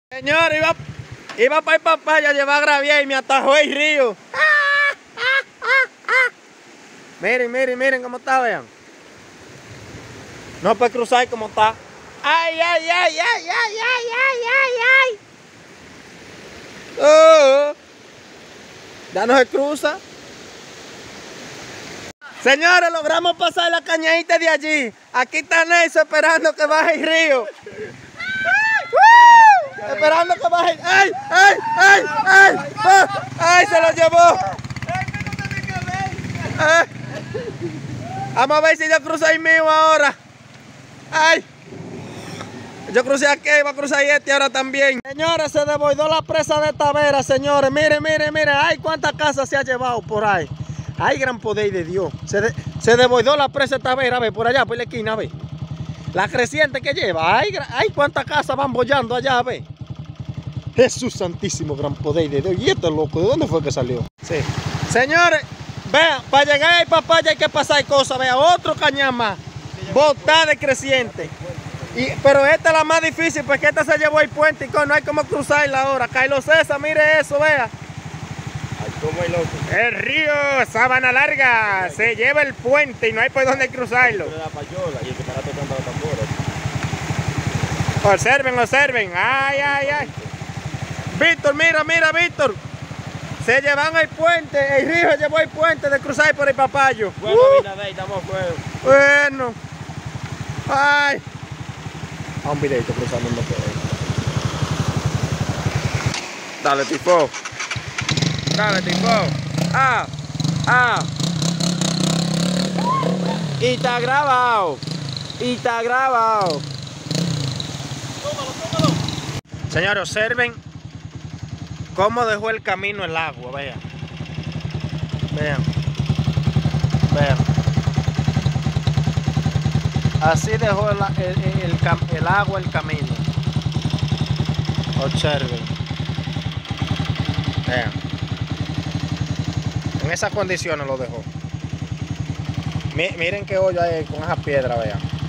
Señor, iba para el papaya a llevar gravia y me atajó el río. Miren cómo está, vean. No puede cruzar como está. ¡Ay! Oh, ya no se cruza. Señores, logramos pasar la cañadita de allí. Aquí está Nelson esperando que baje el río. Esperando que baje. ¡Ay! ¡Ay! Se lo llevó. Vamos a ver si yo cruzo ahí mismo ahora. ¡Ay! Yo crucé aquí, iba a cruzar este ahora también. Señores, se desbordó la presa de Tavera, señores. Miren. ¡Ay, cuántas casas se ha llevado por ahí! ¡Ay, gran poder de Dios! Se desbordó la presa de Tavera, a ver, por allá, por la esquina, a ver. La creciente que lleva. ¡Ay, cuántas casas van bollando allá, a ver! Jesús santísimo, gran poder de Dios. ¿Y este loco? ¿De dónde fue que salió? Sí. Señores, vean, para llegar al papaya hay que pasar cosas. Vean, otro cañón más. Botada de creciente. Pero esta es la más difícil porque esta se llevó el puente y no hay como cruzarla ahora. Carlos César, mire eso, vea. Ay, cómo es loco. El río Sabana Larga se lleva el puente y no hay por dónde cruzarlo. La payola y el que estará tocando la tambora. Observen. Ay. Víctor, mira, Víctor. Se llevan el puente, el río llevó el puente de cruzar por el papayo. Bueno, Abinader, estamos a fuego. Bueno. Ay. A un videito cruzando un bloque. Dale, tipo. Y está grabado. Tómalo. Señores, observen cómo dejó el camino el agua, vean. Así dejó el agua el camino. Observen. Vean. En esas condiciones lo dejó. Miren qué hoyo hay con esas piedras, vean.